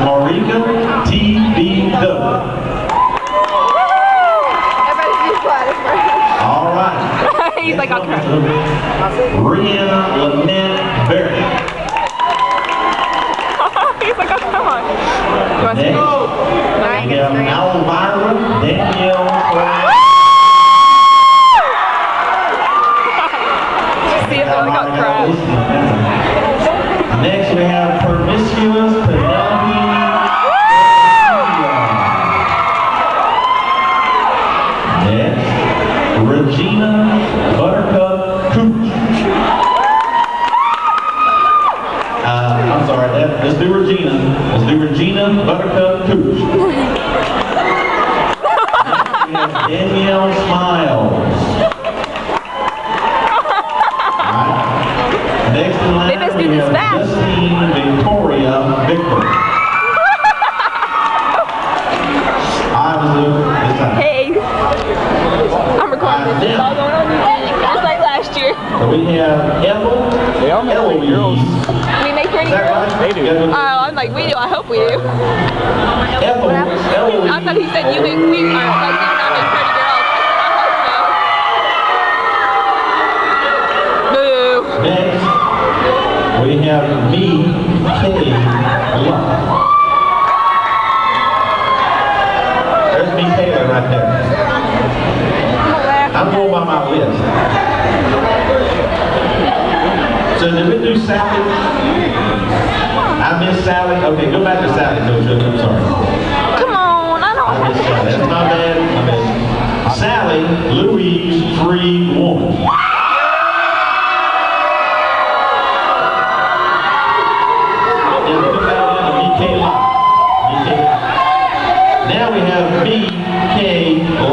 Marika TBW. All right. He's like, I'll cry. Rihanna Lynette Berry. He's like, oh, come on. You want to Next, go? we have Elvira Danielle Pratt. See if they're like, oh, crap. Next, we have Promiscuous Penelope. Next, Regina Buttercup Cooch. I'm sorry, let's do Regina. Let's do Regina Buttercup Cooch. Next, we have Danielle Smiles. Next in line, Maybe let's do we this have fast. Justine Victoria Victor. I was this time. Hey. I'm recording this. It's all going on YouTube. Just like last year. So we have Eloise. We make pretty Is that girls. right? They do. Oh, I'm like, we do. I hope we do. Eloise. I thought he said you make me, like, you and I make pretty girls. I hope so. Boo. Next, we have me, Kay Love. There's me, Taylor, right there. I'm going by my list. So did we do Sally? I missed Sally. Okay, go back to Sally, Coach. I'm sorry. Come on, I don't I missed Sally. That's my bad. My bad. Sally Louise Free Woman. Now we have B.K.